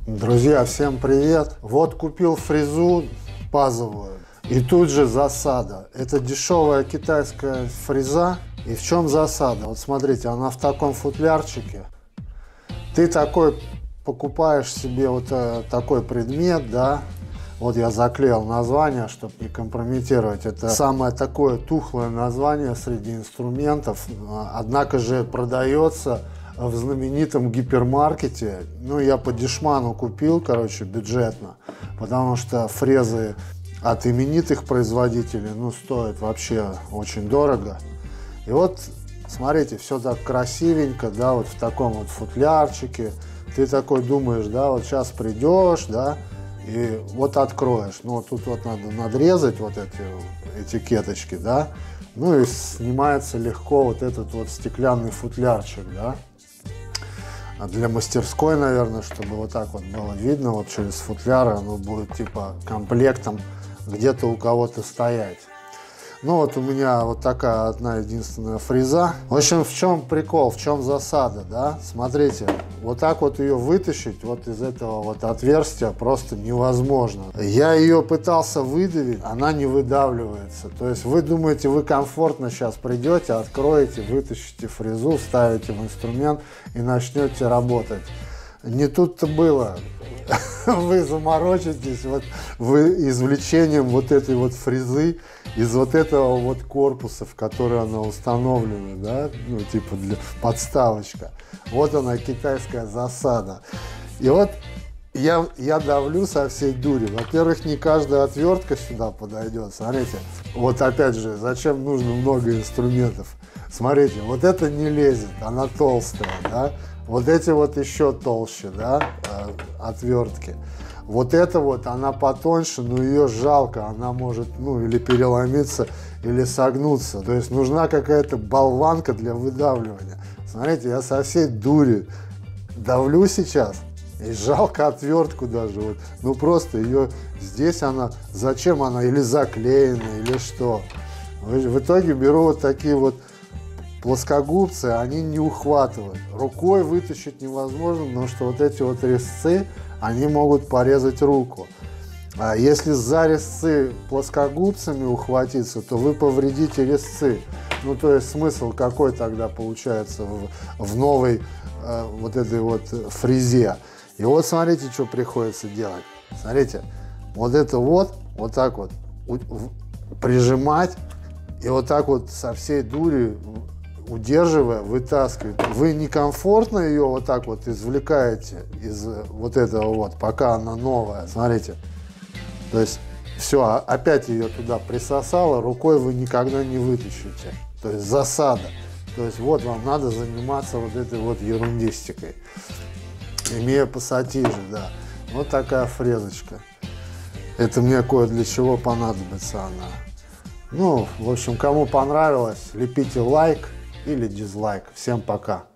Друзья, всем привет! Вот купил фрезу пазовую, и тут же засада. Это дешевая китайская фреза. И в чем засада? Вот смотрите, она в таком футлярчике. Ты такой покупаешь себе вот такой предмет, да? Вот я заклеил название, чтобы не компрометировать. Это самое такое тухлое название среди инструментов. Однако же продается в знаменитом гипермаркете. Ну, я по дешману купил, короче, бюджетно, потому что фрезы от именитых производителей, ну, стоят вообще очень дорого. И вот, смотрите, все так красивенько, да, вот в таком вот футлярчике. Ты такой думаешь, да, вот сейчас придешь, да, и вот откроешь. Ну, вот тут вот надо надрезать вот эти этикеточки, да, ну и снимается легко вот этот вот стеклянный футлярчик, да. А для мастерской, наверное, чтобы вот так вот было видно, вот через футляр оно будет типа комплектом где-то у кого-то стоять. Ну вот у меня вот такая одна единственная фреза. В общем, в чем прикол, в чем засада, да? Смотрите, вот так вот ее вытащить вот из этого вот отверстия просто невозможно. Я ее пытался выдавить, она не выдавливается. То есть вы думаете, вы комфортно сейчас придете, откроете, вытащите фрезу, вставите в инструмент и начнете работать. Не тут-то было. Вы заморочитесь вот, вы извлечением вот этой вот фрезы из вот этого вот корпуса, в который она установлена, да, ну типа для подставочка. Вот она, китайская засада. И вот я давлю со всей дури. Во-первых, не каждая отвертка сюда подойдет. Смотрите, вот опять же, зачем нужно много инструментов? Смотрите, вот это не лезет, она толстая, да. Вот эти вот еще толще, да, отвертки. Вот эта вот, она потоньше, но ее жалко, она может, ну, или переломиться, или согнуться. То есть нужна какая-то болванка для выдавливания. Смотрите, я со всей дури давлю сейчас, и жалко отвертку даже. Вот. Ну просто ее, здесь она, зачем она, или заклеена, или что. В итоге беру вот такие вот плоскогубцы, они не ухватывают. Рукой вытащить невозможно, потому что вот эти вот резцы, они могут порезать руку. А если за резцы плоскогубцами ухватиться, то вы повредите резцы. Ну, то есть смысл какой тогда получается в новой вот этой вот фрезе. И вот смотрите, что приходится делать. Смотрите, вот это вот так вот прижимать и вот так вот со всей дури, удерживая, вытаскивать. Вы некомфортно ее вот так вот извлекаете из вот этого вот, пока она новая. Смотрите. То есть все, опять ее туда присосало, рукой вы никогда не вытащите. То есть засада. То есть вот вам надо заниматься вот этой вот ерундистикой. Имея пассатижи, да. Вот такая фрезочка. Это мне кое для чего понадобится она. Ну, в общем, кому понравилось, лепите лайк или дизлайк. Всем пока.